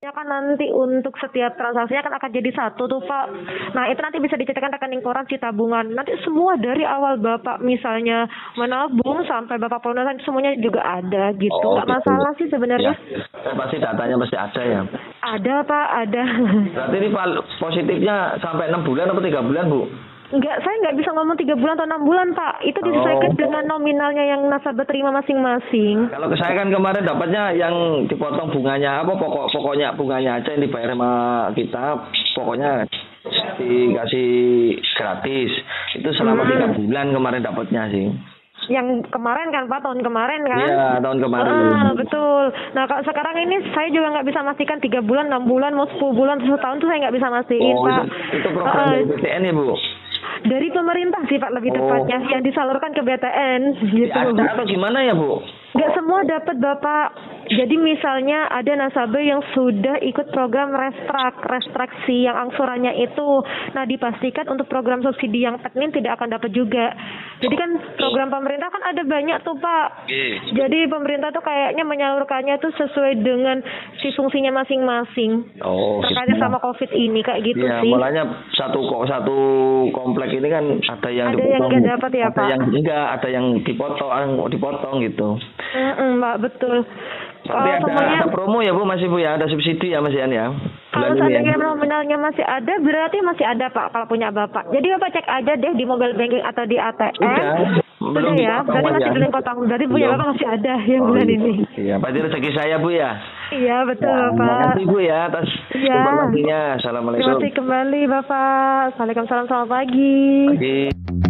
Ya kan nanti untuk setiap transaksinya kan akan jadi satu tuh Pak. Nah itu nanti bisa dicetakkan rekening koran tabungan. Nanti semua dari awal Bapak misalnya menabung sampai Bapak pelunasan semuanya juga ada gitu. Oh, Nggak gitu. masalah sih sebenarnya. Pasti datanya pasti ada ya. Ada Pak, ada. Berarti ini positifnya sampai 6 bulan atau 3 bulan Bu? Enggak, saya nggak bisa ngomong 3 bulan atau 6 bulan Pak. Itu disesuaikan dengan nominalnya yang nasabah terima masing-masing. Kalau ke saya kan kemarin dapatnya yang dipotong bunganya apa pokoknya bunganya aja yang dibayar sama kita, pokoknya dikasih gratis. Itu selama 3 bulan kemarin dapatnya sih. Yang kemarin kan Pak, tahun kemarin kan? Iya, tahun kemarin. Betul. Nah kalau sekarang ini saya juga nggak bisa pastikan 3 bulan, 6 bulan, mau 10 bulan, 1 tahun tuh saya nggak bisa mastiin Pak. Itu program dari BTN ya Bu? Dari pemerintah sih Pak lebih tepatnya, yang disalurkan ke BTN gitu. Ada atau gimana ya Bu? Nggak semua dapat Bapak. Jadi misalnya ada nasabah yang sudah ikut program restraksi yang angsurannya itu. Nah dipastikan untuk program subsidi yang teknis tidak akan dapat juga. Jadi kan program pemerintah kan ada banyak tuh Pak. Jadi pemerintah tuh kayaknya menyalurkannya tuh sesuai dengan si fungsinya masing-masing. Terkait sama COVID ini kayak gitu ya, sih. Mulanya satu komplek ini kan ada yang nggak dapat ya Pak. Ada yang dipotong gitu. Mbak betul. Tapi ada promo ya Bu, masih Bu ya, ada subsidi ya Mas Ian ya. Kalau seandainya nominalnya masih ada, berarti masih ada Pak kalau punya Bapak. Jadi Bapak cek aja deh di mobile banking atau di ATM. Belum ya, berarti masih belum potong. Berarti punya Bapak masih ada yang bulan ini. Iya, pasti rezeki saya Bu ya. Iya betul Bapak. Terima kasih Bu ya atas informasinya. Assalamualaikum. Terima kasih kembali Bapak. Waalaikumsalam, selamat pagi.